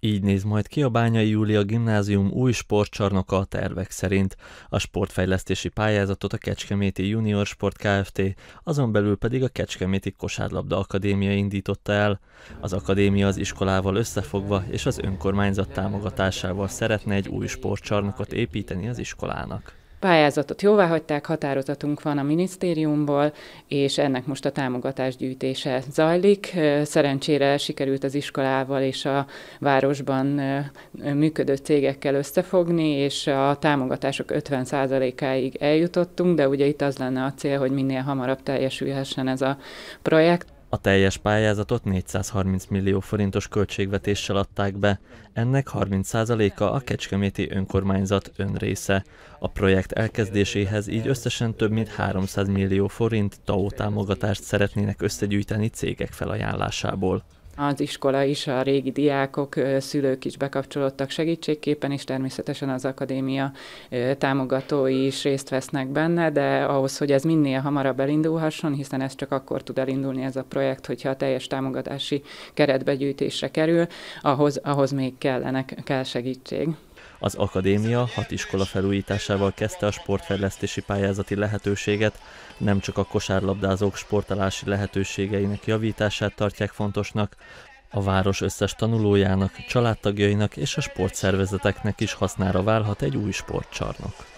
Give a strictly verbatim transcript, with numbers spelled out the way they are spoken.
Így néz majd ki a Bányai Júlia Gimnázium új sportcsarnoka a tervek szerint. A sportfejlesztési pályázatot a Kecskeméti Junior Sport Kft., azon belül pedig a Kecskeméti Kosárlabda Akadémia indította el. Az akadémia az iskolával összefogva és az önkormányzat támogatásával szeretne egy új sportcsarnokot építeni az iskolának. Pályázatot jóváhagyták, határozatunk van a minisztériumból, és ennek most a támogatásgyűjtése zajlik. Szerencsére sikerült az iskolával és a városban működő cégekkel összefogni, és a támogatások ötven százalékáig eljutottunk, de ugye itt az lenne a cél, hogy minél hamarabb teljesülhessen ez a projekt. A teljes pályázatot négyszázharminc millió forintos költségvetéssel adták be, ennek harminc százaléka a kecskeméti önkormányzat önrésze. A projekt elkezdéséhez így összesen több mint háromszáz millió forint té á o támogatást szeretnének összegyűjteni cégek felajánlásából. Az iskola is, a régi diákok, szülők is bekapcsolódtak segítségképpen, és természetesen az akadémia támogatói is részt vesznek benne, de ahhoz, hogy ez minél hamarabb elindulhasson, hiszen ez csak akkor tud elindulni ez a projekt, hogyha a teljes támogatási keretbegyűjtésre kerül, ahhoz, ahhoz még kellene, kell segítség. Az akadémia hat iskola felújításával kezdte a sportfejlesztési pályázati lehetőséget, nem csak a kosárlabdázók sportolási lehetőségeinek javítását tartják fontosnak, a város összes tanulójának, családtagjainak és a sportszervezeteknek is hasznára válhat egy új sportcsarnok.